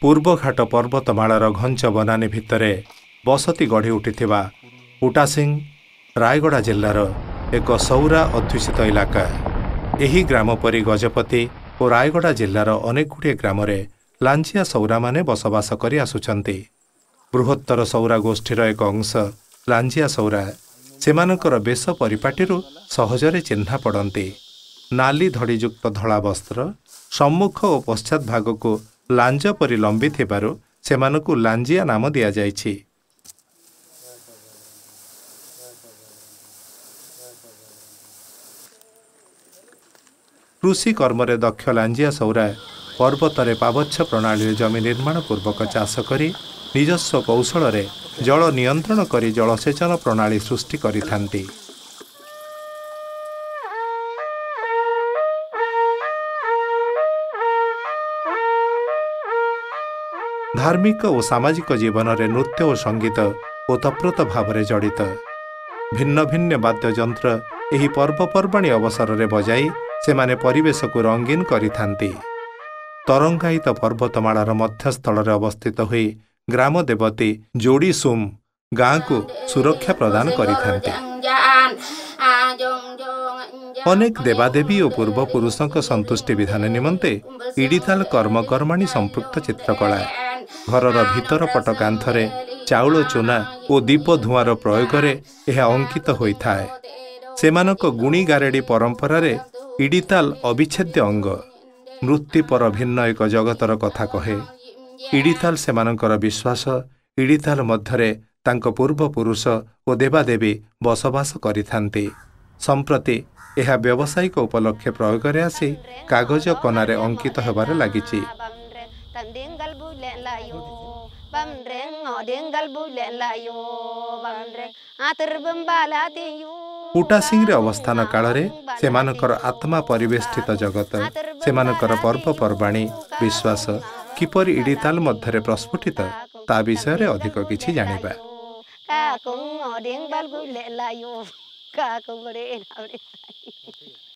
पूर्वघाट पर्वतमाଳାର ଘଞ୍ଚ ବନାନୀ ଭିତରେ ବସତି ଗଢ଼ି ଉଠିଥିବା ଉଟାସିଂ ରାୟଗଡ଼ା ଜିଲ୍ଲାର ଏକ ସୌରା ଅଧ୍ୟୁଷିତ ଇଲାକା। ଏହି ଗ୍ରାମ ପରି ଗଜପତି ଓ ରାୟଗଡ଼ା ଜିଲ୍ଲାର ଅନେକଗୁଡ଼ିଏ ଗ୍ରାମରେ ଲାଞ୍ଜିଆ ସୌରାମାନେ ବସବାସ କରି ଆସୁଛନ୍ତି। ବୃହତ୍ତର ସୌରା ଗୋଷ୍ଠୀର ଏକ ଅଂଶ ଲାଞ୍ଜିଆ ସୌରା। ସେମାନଙ୍କର ବେଶ ପରିପାଟିରୁ ସହଜରେ ଚିହ୍ନା ପଡ଼ନ୍ତି। ନାଲି ଧଡ଼ିଯୁକ୍ତ ଧଳା ବସ୍ତ୍ର ସମ୍ମୁଖ ଓ ପଶ୍ଚାତ ଭାଗକୁ ଲାଞ୍ଜ ପରି ଲମ୍ବି ଥିବାରୁ ସେମାନଙ୍କୁ ଲାଞ୍ଜିଆ ନାମ ଦିଆଯାଇଛି। କୃଷି କର୍ମରେ ଦକ୍ଷ ଲାଞ୍ଜିଆ ସୌରା पर्वतरे पाबच्छ प्रणाली जमी निर्माण पूर्वक चाष करी निजस्व कौशल जल नियंत्रण करी जलसेचन प्रणाली सृष्टि करिथांती। धार्मिक और सामाजिक जीवन में नृत्य और संगीत ओतप्रोत भाव में जड़ित। भिन्न भिन्न वाद्ययंत्र एही पर्वपर्वाणी अवसर में बजाई सेमाने परिवेश को रंगीन करिथांती। तरंगायित पर्वतमाଳାର ମଧ୍ୟସ୍ଥଳରେ ଅବସ୍ଥିତ ହୋଇ ଗ୍ରାମ ଦେବତୀ ଯୋଡ଼ି ସୁମ୍ ଗାଁକୁ ସୁରକ୍ଷା ପ୍ରଦାନ କରିଥାନ୍ତି। ଅନେକ ଦେବାଦେବୀ ଓ ପୂର୍ବପୁରୁଷଙ୍କ ସନ୍ତୁଷ୍ଟି ବିଧାନ ନିମନ୍ତେ ଇଡ଼ିତାଲ କର୍ମକର୍ମାଣୀ ସମ୍ପୃକ୍ତ ଚିତ୍ରକଳା। ଘରର ଭିତର ପଟ କାନ୍ଥରେ ଚାଉଳ ଚୁନା ଓ ଦୀପ ଧୂଆଁର ପ୍ରୟୋଗରେ ଏହା ଅଙ୍କିତ ହୋଇଥାଏ। ସେମାନଙ୍କ ଗୁଣି ଗାରେଡ଼ି ପରମ୍ପରାରେ ଇଡ଼ିତାଲ ଅବିଚ୍ଛେଦ୍ୟ ଅଙ୍ଗ। नृत्य पर भिन्न एक जगतर कथा कहे। इडिताल सेमानंकर विश्वास। इडिताल मध्यरे तांको पूर्वपुरुष और देवादेवी बसवास करिथांती। संप्रति यह व्यावसायिक उपलक्ष्य प्रयोग रे आसी कागज कनारे अंकित होबारे लागिछि। उटासिंग रे अवस्थान काल रे सेमानकर आत्मा परिवेष्टित जगत सेमानकर पर्वपर्वाणी विश्वास किपरि इडिताल मध्यरे प्रस्फुटित ता विषय रे अधिक किछि जानिबा।